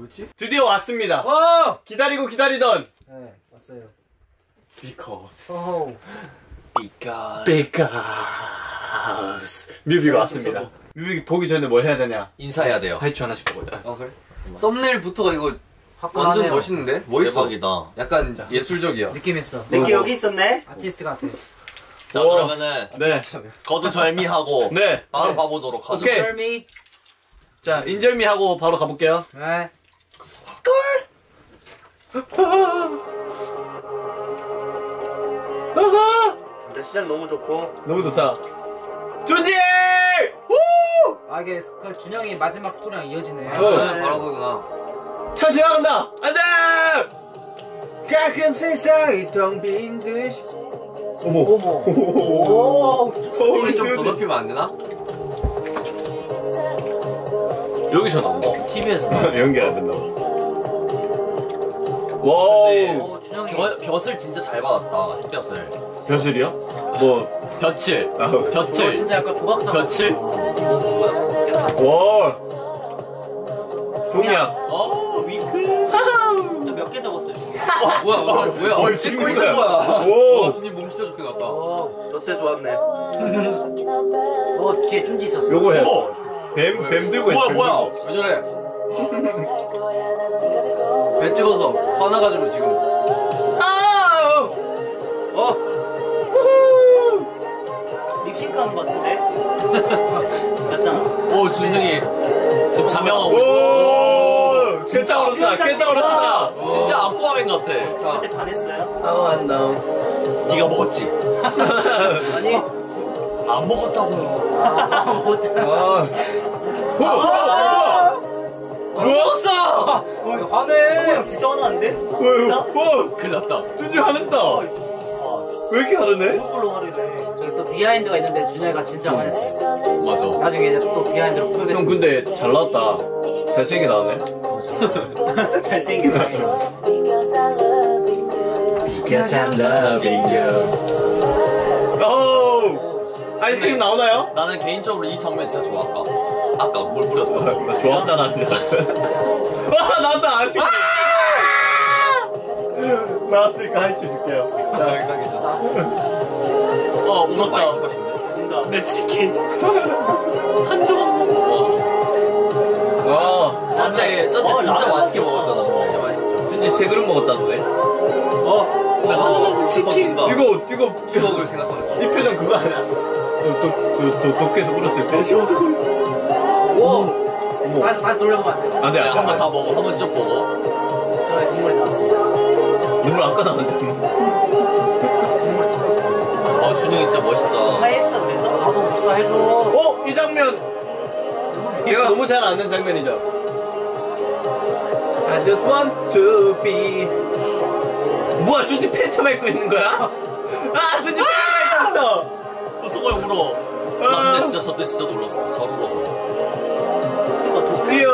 뭐지? 드디어 왔습니다. 기다리고 기다리던. 네, 왔어요. Because. 뮤비가 왔습니다. 뮤비 보기 전에 뭘 해야 되냐? 인사해야 돼요. 하이츠 하나씩 보자. 그래? 썸네일부터가 이거 완전 멋있는데? 멋있어. 대박이다. 약간 예술적이야. 느낌 있어. 느낌 여기 있었네? 아티스트 같아. 자, 그러면은 네. 거두절미하고 네. 바로 가보도록 하죠. 오케이. 절미. 자, 인절미 하고 바로 가볼게요. 네. 근데 시작 너무 좋고. 너무 좋다. 준지! 아 이게 그 준영이 마지막 스토리랑 이어지네. 바로 보구나. 차 지나간다! 안 돼! 가끔 세상이 텅 빈 듯이. 어머. 오. 소리 좀 더 높이면 안 되나? 여기서 나온다. TV에서 나온다. 연결 안 된다고. 와우. 준영이. 벼슬 진짜 잘 받았다. 햇볕을. 벼슬이요? 뭐. 볕을. 벼슬. 진짜 약간 조각상. 볕을. 와. 종이야. 윙크. 몇 개 적었어요? 뭐야? 찍고 있는 거야. 오. 손님 몸 진짜 좋게 갔다. 저때 좋았네. 뒤에 쭌지 있었어. 요거 해. 뱀 들고 있어. 뭐야? 왜 저래? 배 찍어서 화나가지고 지금. 립싱크 하는 거 같은데? 맞잖아. 오, 준영이 지금 자명하고 있어. 진짜 어렸다. 진짜 어렸다. 진짜 아쿠아맨 같아. 그때 반했어요? 안 나오. 네가 먹었지? 아니. 안 먹었다고요. 먹었어! 화내. 성우 형 진짜 화나는데? 큰일 났다. 준지 화냈다. 왜 이렇게 화내네? 그걸로 화내네. 저기 또 비하인드가 있는데 준영이가 진짜 화냈어요. 맞아. 나중에 이제 또 비하인드로 풀겠습니다. 형 근데 잘 나왔다. 잘생기게 나왔네. 잘생긴 거. Because I'm loving you. 오! 아이스크림 나오나요? 나는 개인적으로 이 장면 진짜 좋아. 아까 뭘 뿌렸던 거. 나 좋았잖아. 와 나왔다 아이스크림. 나왔으니까 하이츠 줄게요. 자, 울었다. 내 치킨. 한 조각 먹어. 쩐대 진짜 맛있게 먹었잖아. 진짜 맛있었죠. 준지 3그릇 먹었다는데? 치킨. 이거 추억을 생각하면서. 이 표정 그거 아니야? 독해서 울었을 때. 시원해서 오! 다시 돌려보면 안 돼요? 안 돼, 한 번 다 먹어. 한 번 쭉 먹어. 저의 눈물이 나왔어. 눈물 아까 나왔는데. 준영이 진짜 멋있다. 화했어 그래서? 나도 멋있다 해줘. 이 장면! 제가 너무 잘 아는 장면이죠. I just want to be. 뭐야, 준지 팬츠만 입고 있는 거야? 준지 팬츠만 입고 있어! 성호야 울어. 나 근데 진짜 저때 진짜 놀랐어. 잘 울어서. 드디어!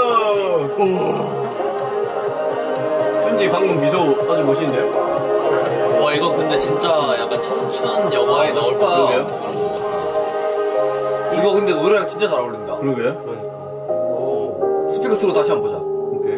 준지 방금 미소 아주 멋있는데요? 와, 이거 근데 진짜 약간 청춘 영화에 나올 것 같아. 이거 근데 노래랑 진짜 잘 어울린다. 그러게요? 스피커 틀어 다시 한번 보자. 오케이.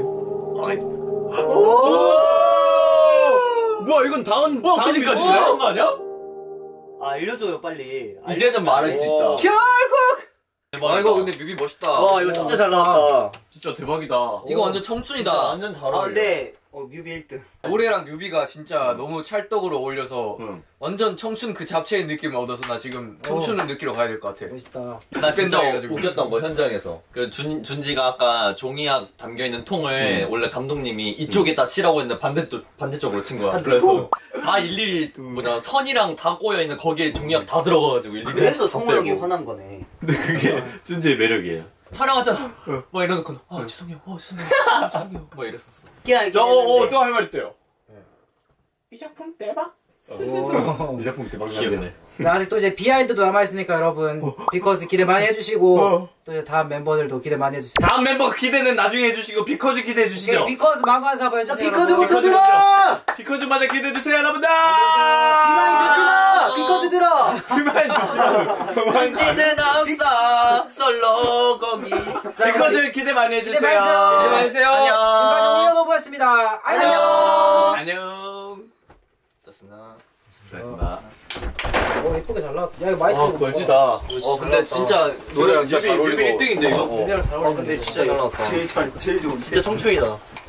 뭐야, 이건 다음 그니까 진짜 그런 거 아니야? 알려줘요 빨리. 이제는 말할 수 있다. 결국! 이거 근데 뮤비 멋있다. 와 이거 진짜 잘 나왔다. 진짜 대박이다. 이거 완전 청춘이다. 완전 잘 어울려. 근데 뮤비 1등. 노래랑 뮤비가 진짜 너무 찰떡으로 어울려서 완전 청춘 그 잡채의 느낌을 얻어서 나 지금 청춘을 느끼러 가야 될 것 같아. 멋있다. 나 진짜 웃겼던 거 현장에서 그 준지가 아까 종이약 담겨있는 통을 원래 감독님이 이쪽에다 치라고 했는데 반대쪽으로 친 거야. 그래서 다 일일이 선이랑 다 꼬여있는 거기에 종이약 다 들어가가지고 일일이 그래서 성우 형이 화난 거네. 근데 그게 준지의 매력이에요. 촬영할 때는 막 이러놓고 죄송해요 막 이랬었어. 또 할 말 있대요. 이 작품 대박. 오. 이 작품 대박 귀엽네. 네, 아직 또 이제 비하인드도 남아있으니까 여러분 비커즈 기대 많이 해주시고 또 이제 다음 멤버들도 기대 많이 해주세요. 다음 멤버 기대는 나중에 해주시고 비커즈 기대해 주시죠. 오케이, 비커즈 망관 사바 해주세요. 비커즈부터 여러분. 들어! 비커즈마다 기대해 주세요 여러분들. 비커즈 들어! 비마인드 준지는 없어 솔로 거기. 비커즈 기대 많이 기대 해주세요. 많이 해주세요. 안녕. 지금까지 올려놓보였습니다. 안녕. 안녕. 좋습니다. 잘했습니다. 오 예쁘게 잘 나왔다. 야 이거 마이크. 걸지다. 근데 진짜 노래랑 진짜 잘 어울리고. 1등인데 이거? 노래랑 잘 어울리는데 근데 진짜 잘 나왔다. 제일 좋은. 진짜 청춘이다.